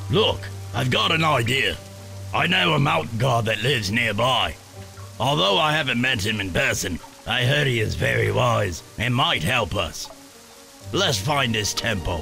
Look, I've got an idea. I know a mountain god that lives nearby. Although I haven't met him in person, I heard he is very wise and might help us. Let's find his temple.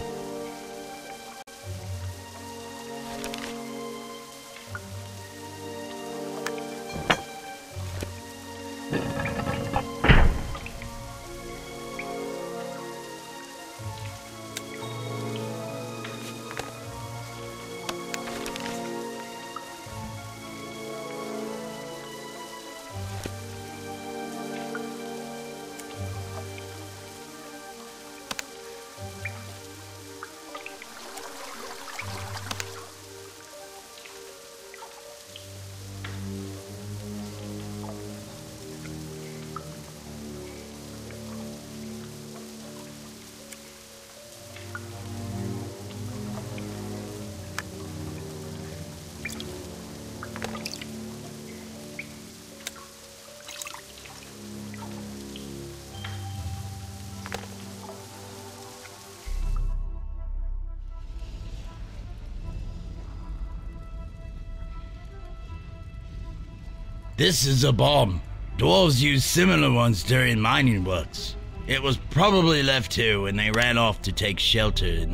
This is a bomb. Dwarves used similar ones during mining works. It was probably left here when they ran off to take shelter.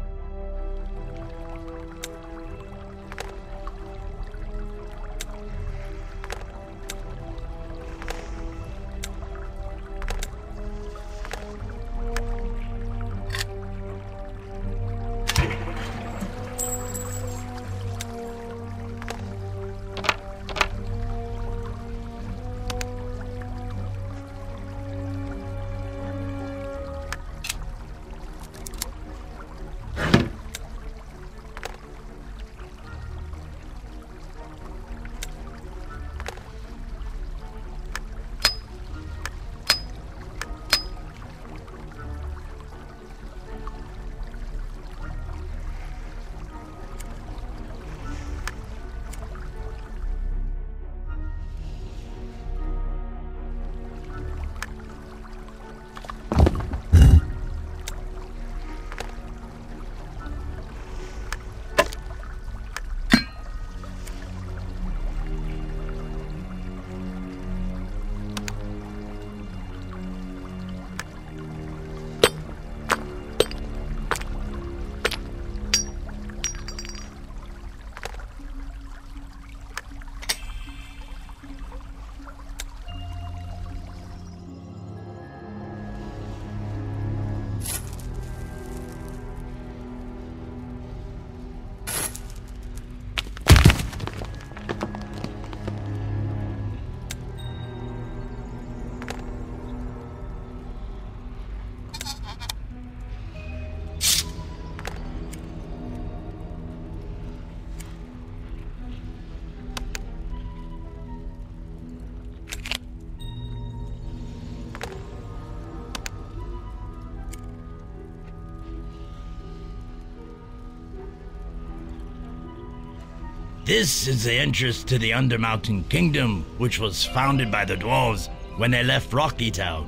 This is the entrance to the Undermountain Kingdom, which was founded by the dwarves when they left Rocky Town.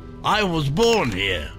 I was born here.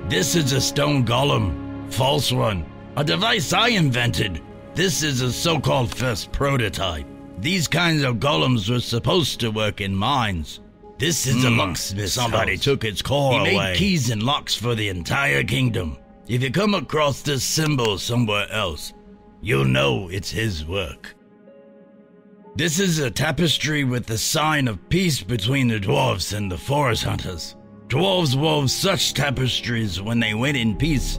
This is a stone golem. False one. A device I invented. This is a so-called first prototype. These kinds of golems were supposed to work in mines. This is a locksmith. Somebody took its core away. He made keys and locks for the entire kingdom. If you come across this symbol somewhere else, you'll know it's his work. This is a tapestry with the sign of peace between the dwarves and the forest hunters. Dwarves wove such tapestries when they went in peace.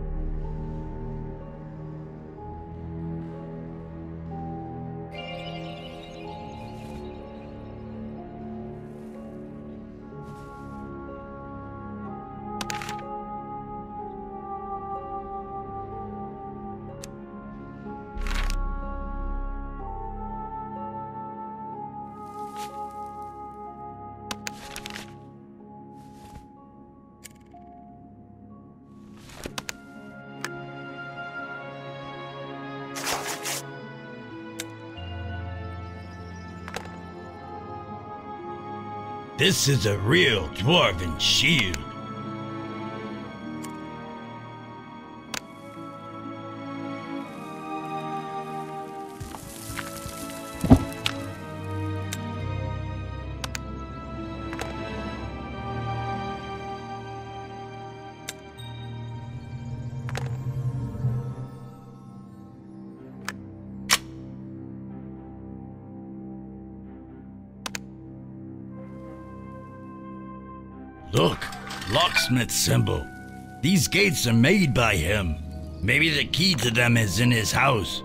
This is a real dwarven shield. Look, locksmith symbol. These gates are made by him. Maybe the key to them is in his house.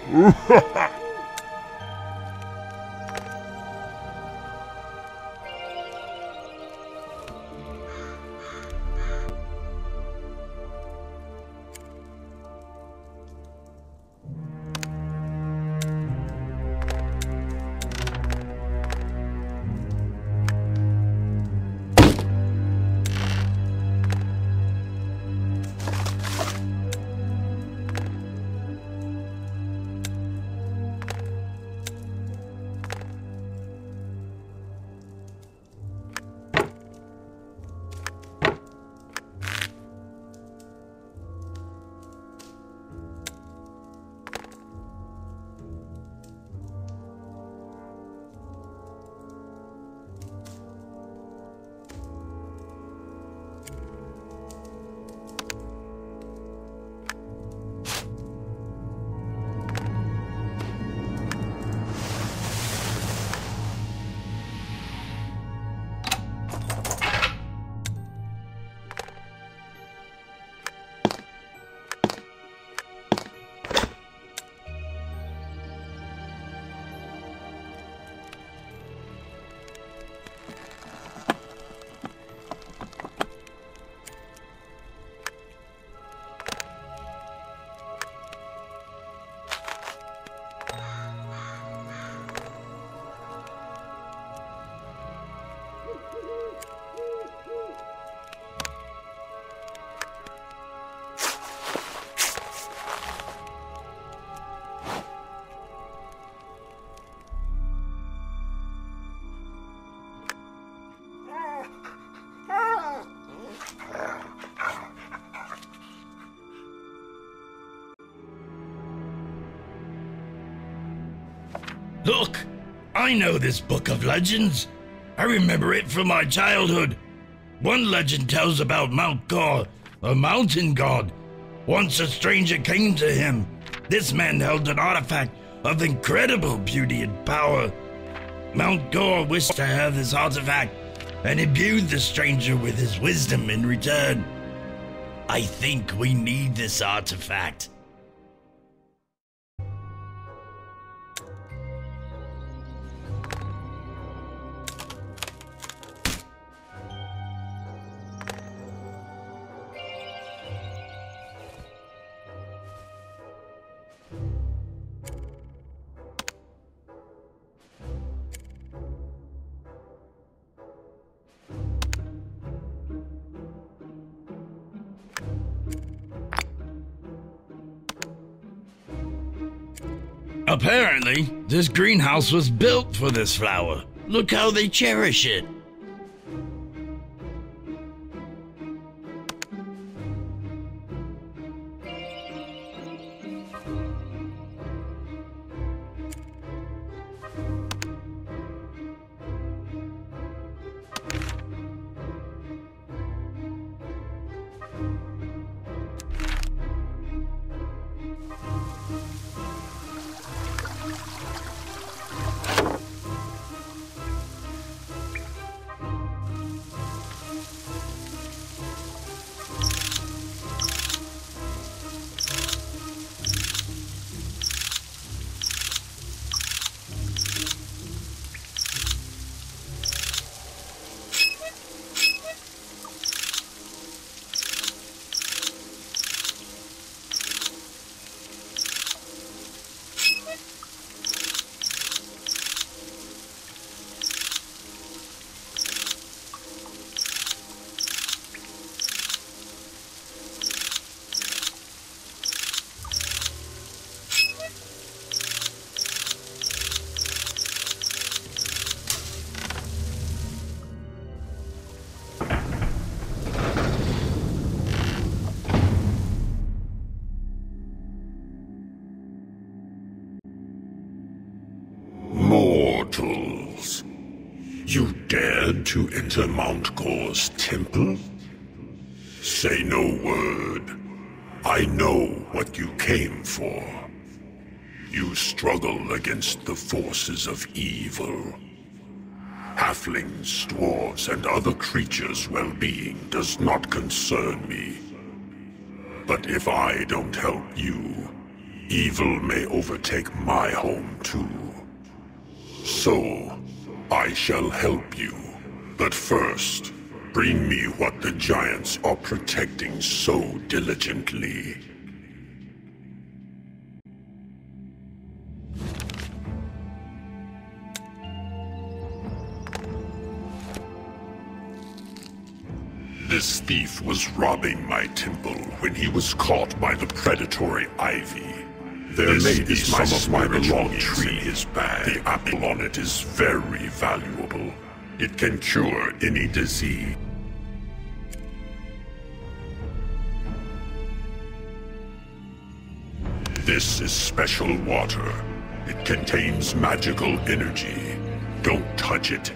Look, I know this book of legends. I remember it from my childhood. One legend tells about Mount Gor, a mountain god. Once a stranger came to him. This man held an artifact of incredible beauty and power. Mount Gor wished to have this artifact and imbued the stranger with his wisdom in return. I think we need this artifact. Apparently, this greenhouse was built for this flower. Look how they cherish it. Mortals, you dared to enter Mount Gor's temple? Say no word. I know what you came for. You struggle against the forces of evil. Halflings, dwarves, and other creatures' well-being does not concern me. But if I don't help you, evil may overtake my home too. So, I shall help you. But first, bring me what the giants are protecting so diligently. This thief was robbing my temple when he was caught by the predatory ivy. There may be some of my belongings in his bag. The apple on it is very valuable. It can cure any disease. This is special water. It contains magical energy. Don't touch it.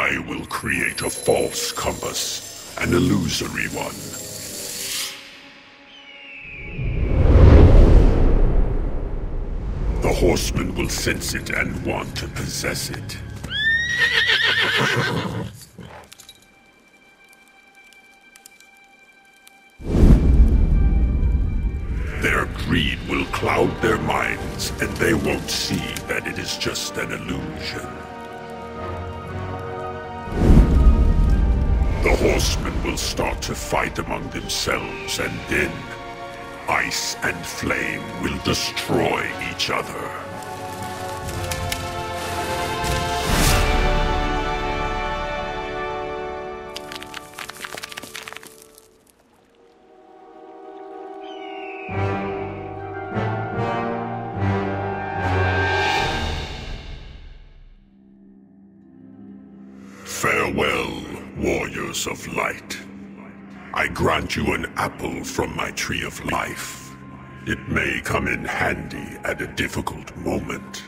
I will create a false compass, an illusory one. The horseman will sense it and want to possess it. Their greed will cloud their minds, and they won't see that it is just an illusion. The horsemen will start to fight among themselves, and then ice and flame will destroy each other. Farewell, warriors of light. I grant you an apple from my tree of life. It may come in handy at a difficult moment.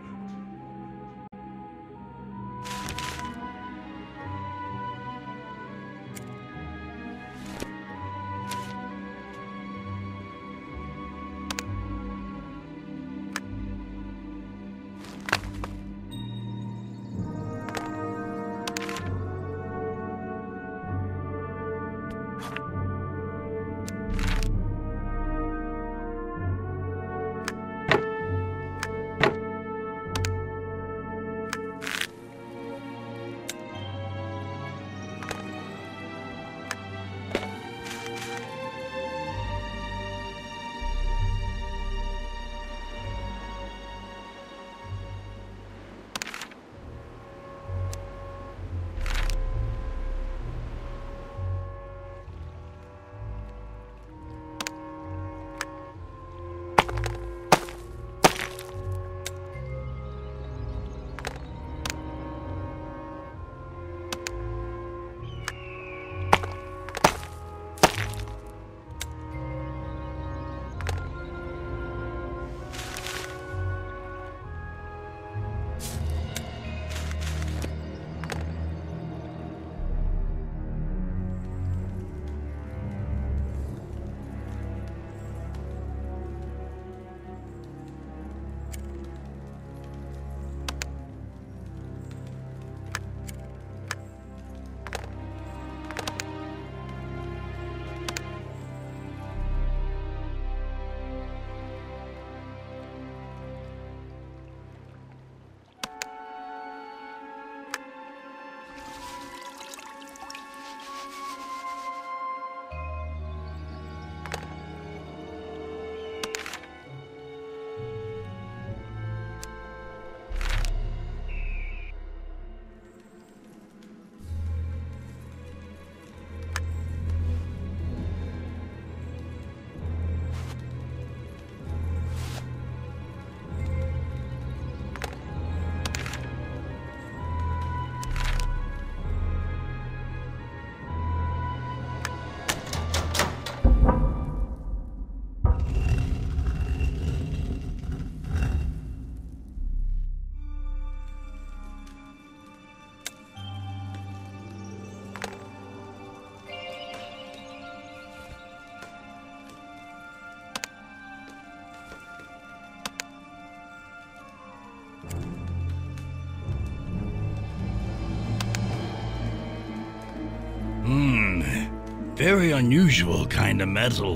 Very unusual kind of metal.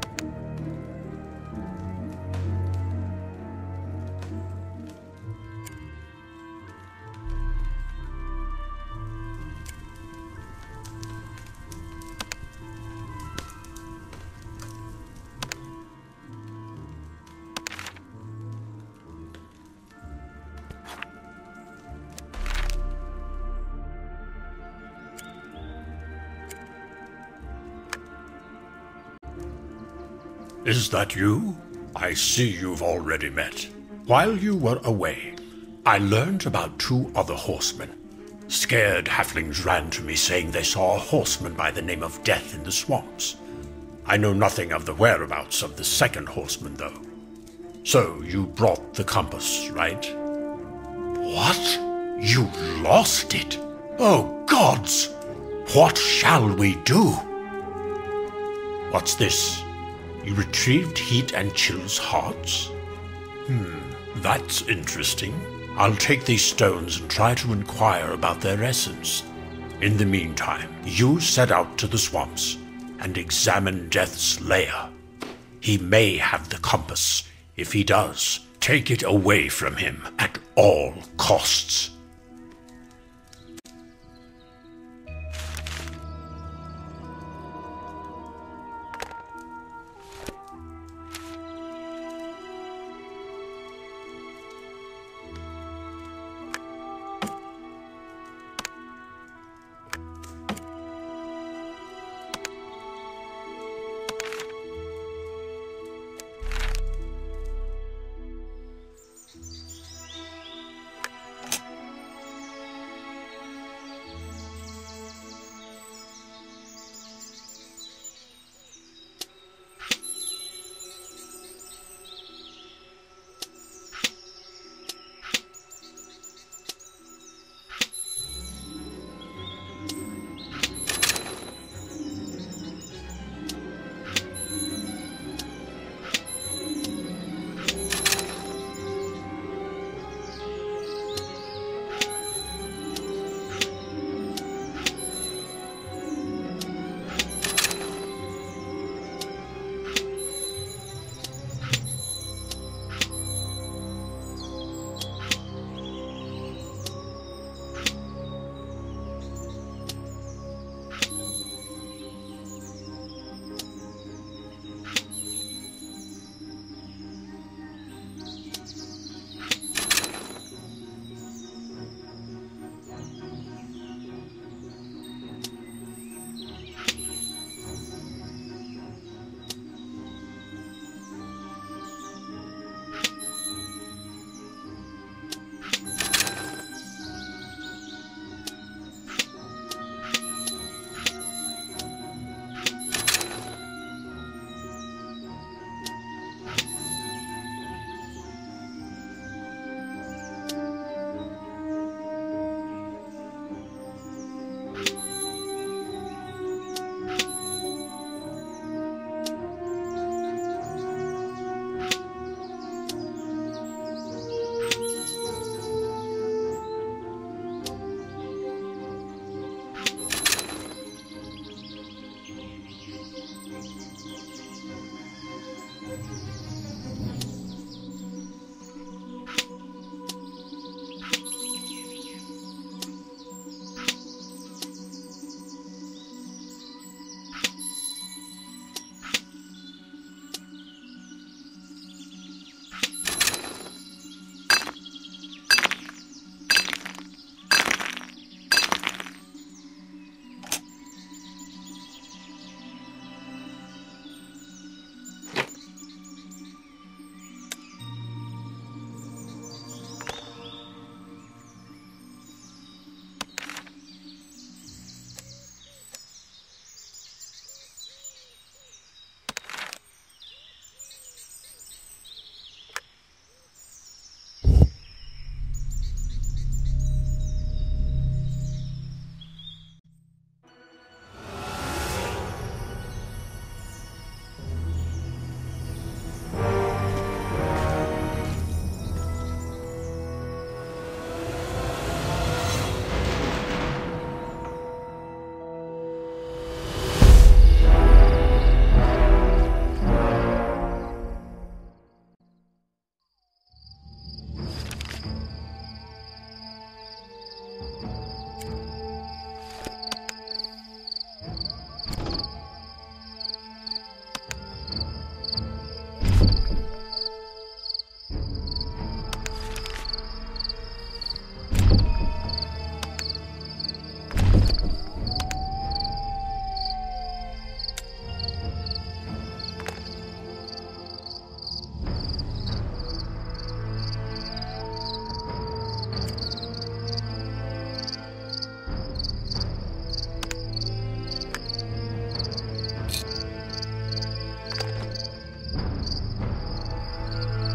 Is that you? I see you've already met. While you were away, I learned about 2 other horsemen. Scared halflings ran to me saying they saw a horseman by the name of Death in the swamps. I know nothing of the whereabouts of the second horseman, though. So you brought the compass, right? What? You lost it? Oh, gods! What shall we do? What's this? You retrieved Heat and Chill's hearts? That's interesting. I'll take these stones and try to inquire about their essence. In the meantime, you set out to the swamps and examine Death's lair. He may have the compass. If he does, take it away from him at all costs.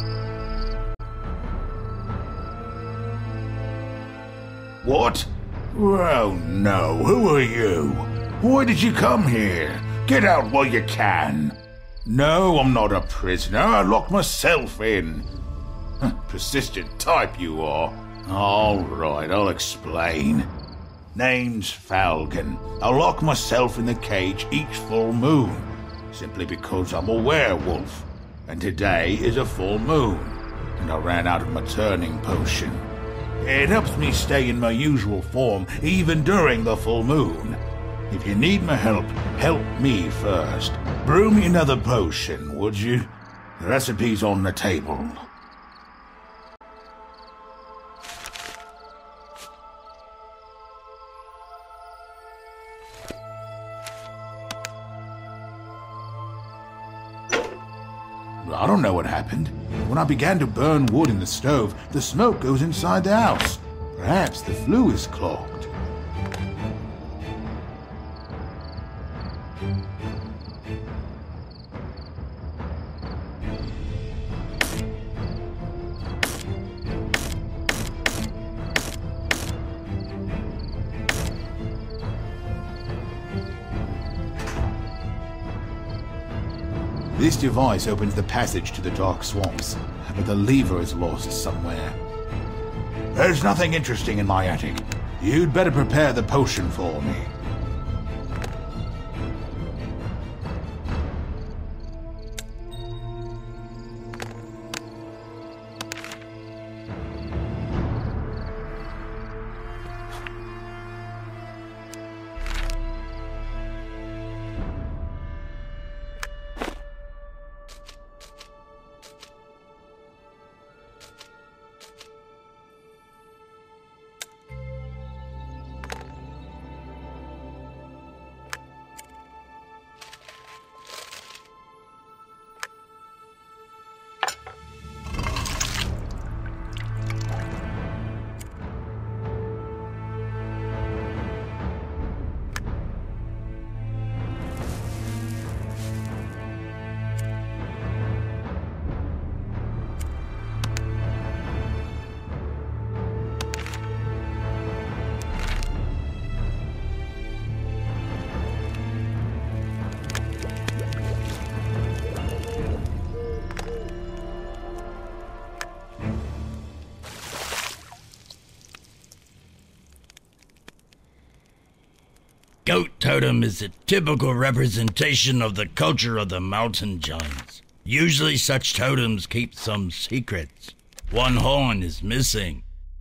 What? Oh no, who are you? Why did you come here? Get out while you can. No, I'm not a prisoner. I locked myself in. Persistent type you are. All right, I'll explain. Name's Falcon. I lock myself in the cage each full moon, simply because I'm a werewolf. And today is a full moon, and I ran out of my turning potion. It helps me stay in my usual form, even during the full moon. If you need my help, help me first. Brew me another potion, would you? The recipe's on the table. I don't know what happened. When I began to burn wood in the stove, the smoke goes inside the house. Perhaps the flue is clogged. This device opens the passage to the dark swamps, but the lever is lost somewhere. There's nothing interesting in my attic. You'd better prepare the potion for me. Goat totem is a typical representation of the culture of the mountain giants. Usually such totems keep some secrets. One horn is missing.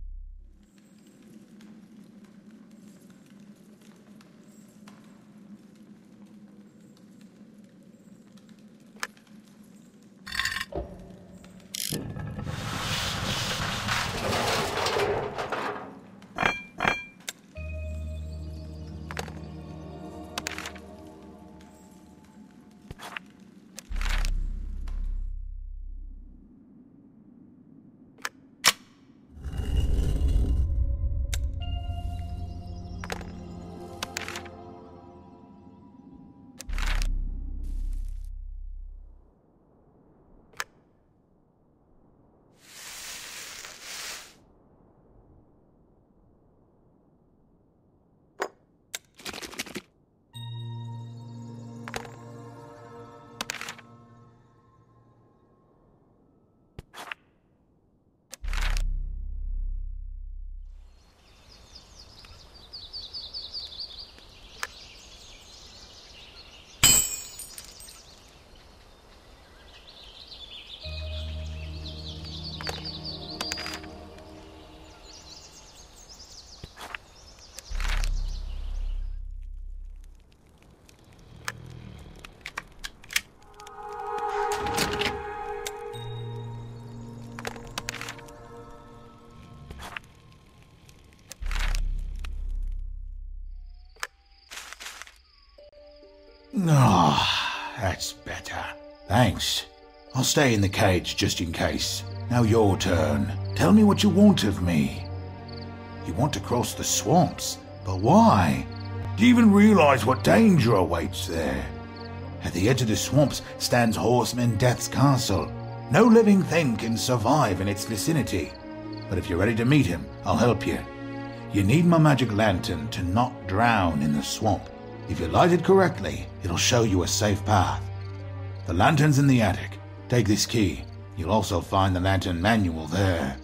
That's better. Thanks. I'll stay in the cage just in case. Now your turn. Tell me what you want of me. You want to cross the swamps, but why? Do you even realize what danger awaits there? At the edge of the swamps stands Horseman Death's castle. No living thing can survive in its vicinity. But if you're ready to meet him, I'll help you. You need my magic lantern to not drown in the swamp. If you light it correctly, it'll show you a safe path. The lantern's in the attic. Take this key. You'll also find the lantern manual there.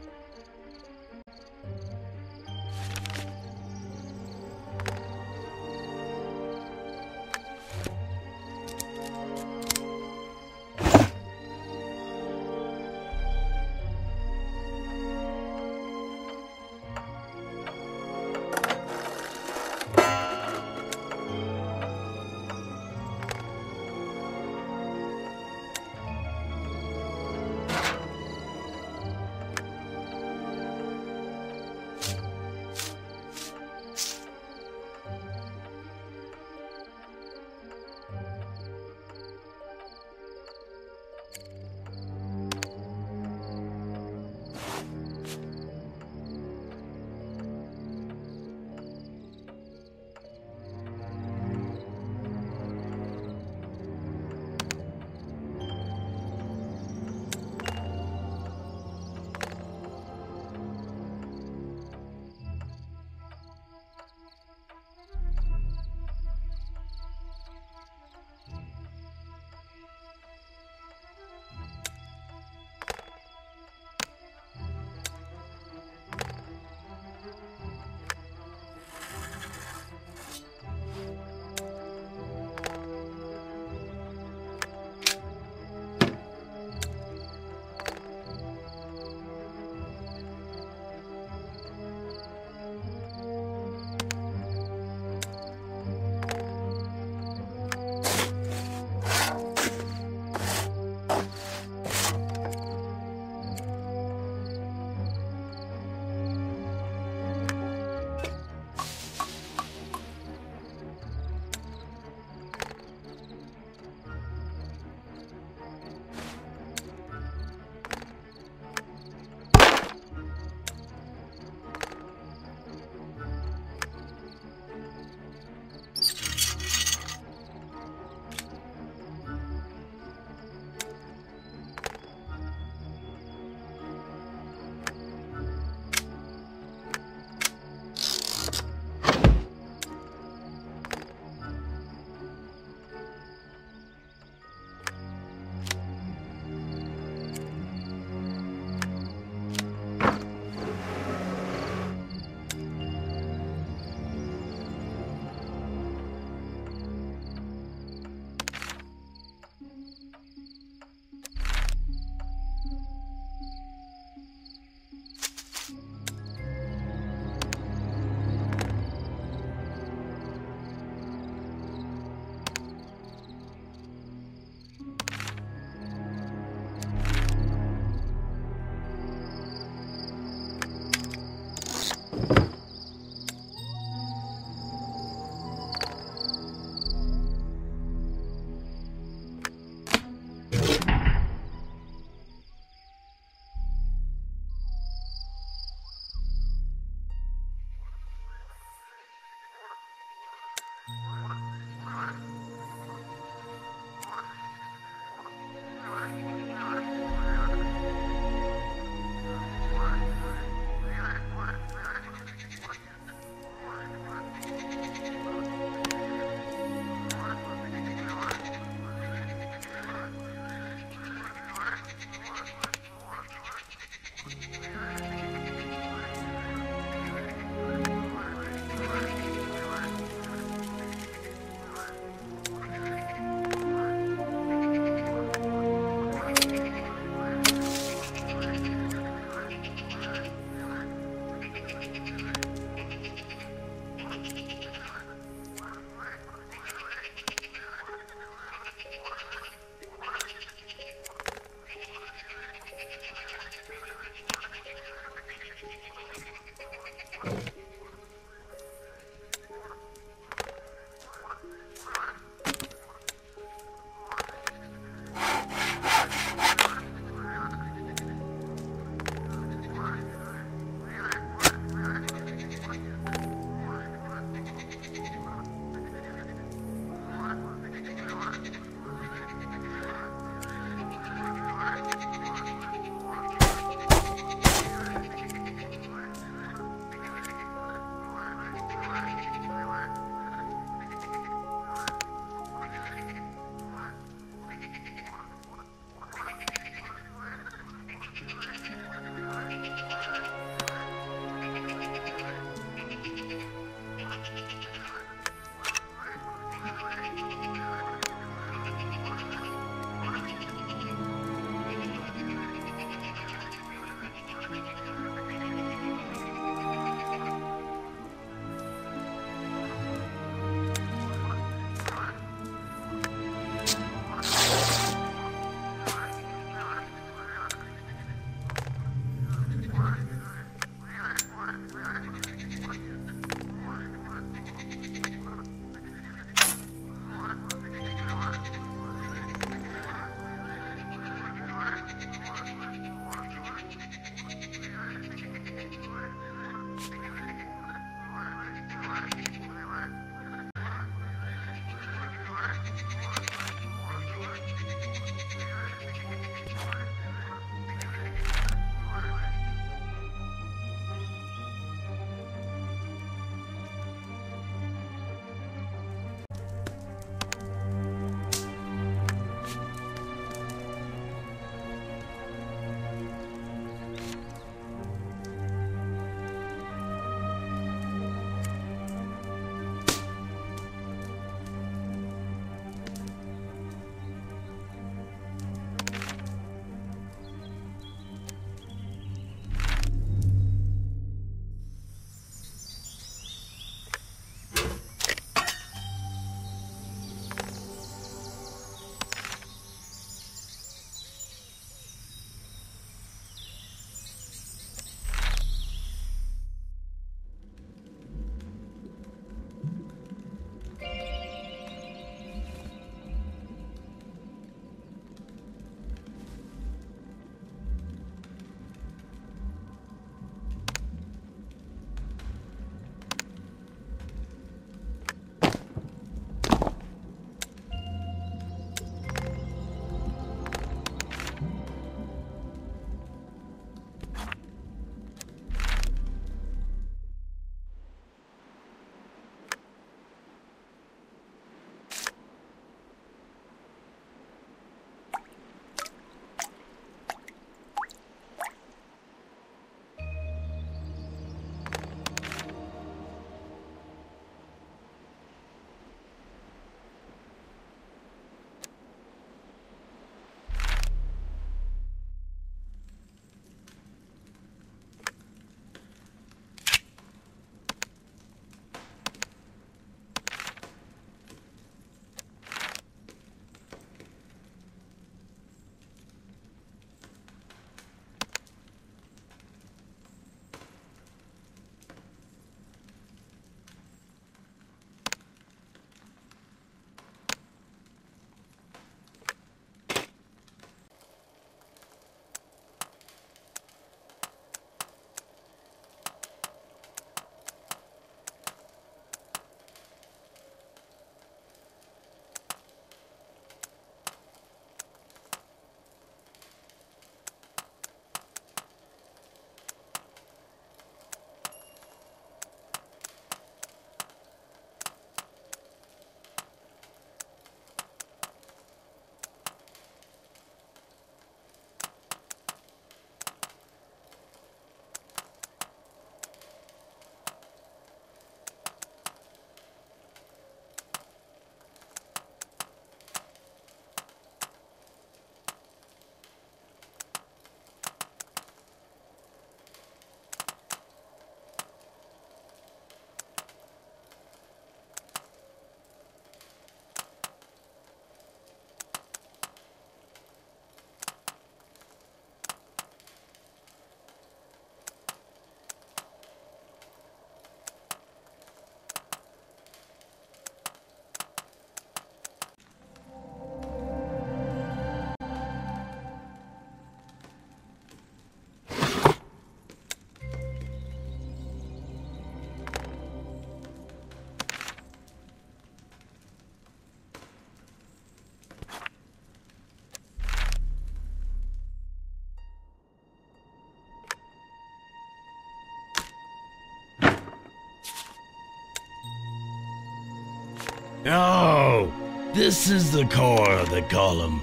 Oh, this is the core of the column.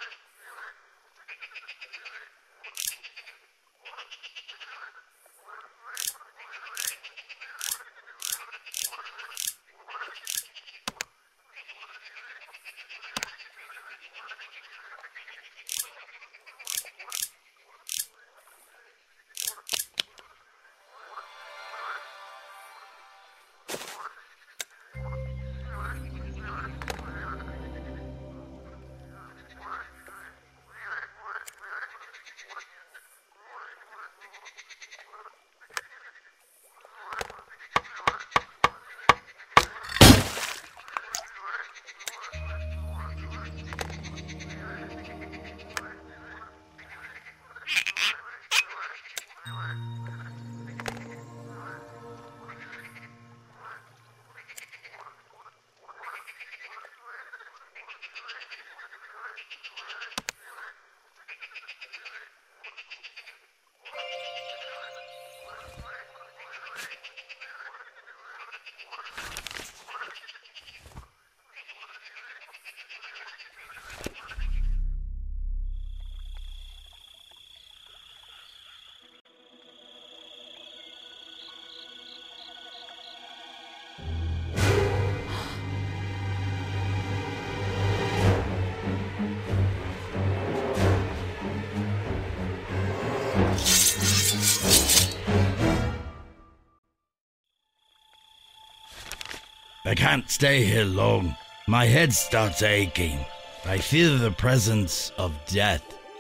I can't stay here long. My head starts aching. I feel the presence of death.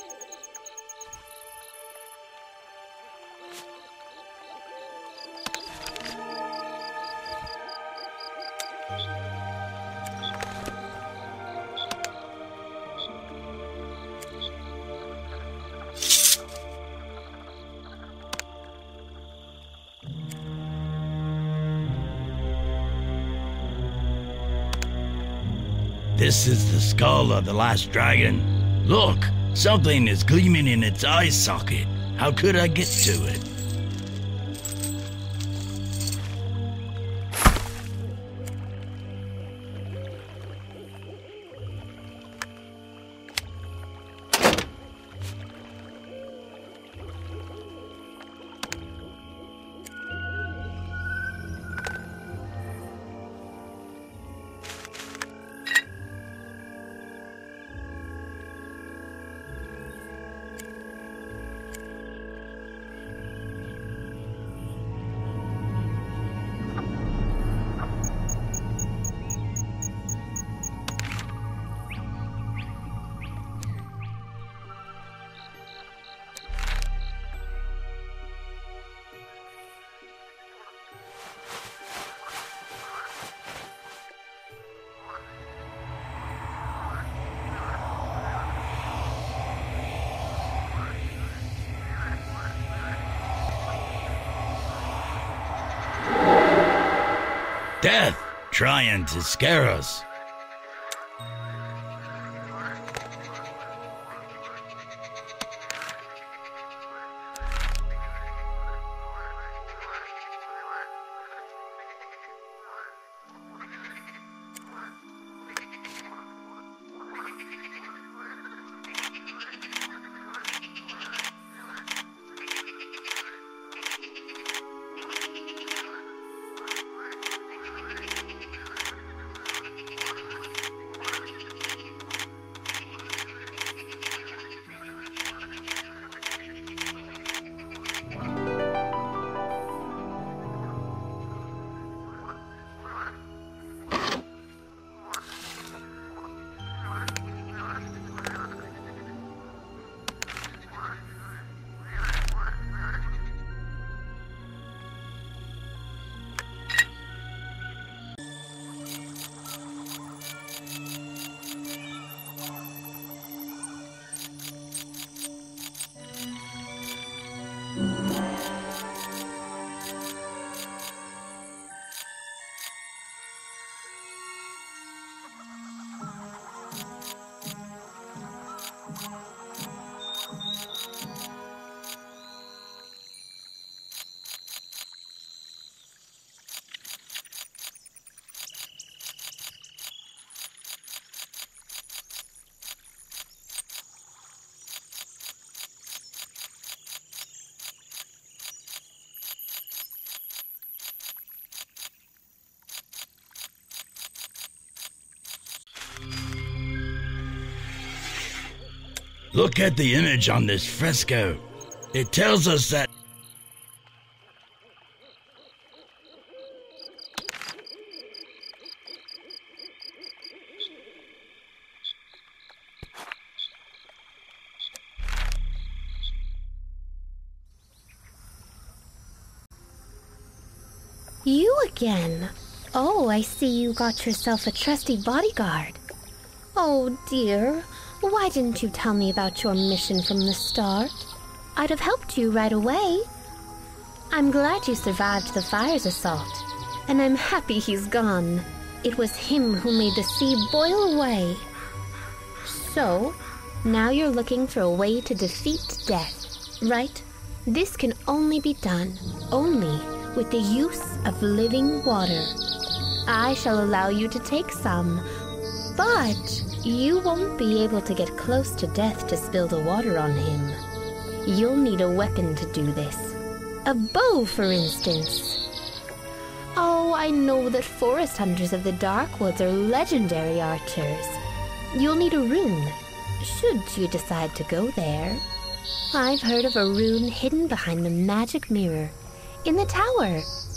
This is the skull of the last dragon. Look, something is gleaming in its eye socket. How could I get to it? Death, trying to scare us. Look at the image on this fresco. It tells us that You again? Oh, I see you got yourself a trusty bodyguard. Oh dear, why didn't you tell me about your mission from the start? I'd have helped you right away. I'm glad you survived the fire's assault, and I'm happy he's gone. It was him who made the sea boil away. So, now you're looking for a way to defeat death, right? This can only be done, only with the use of living water. I shall allow you to take some, but you won't be able to get close to death to spill the water on him. You'll need a weapon to do this. A bow, for instance. Oh, I know that forest hunters of the dark woods are legendary archers. You'll need a rune, should you decide to go there. I've heard of a rune hidden behind the magic mirror in the tower.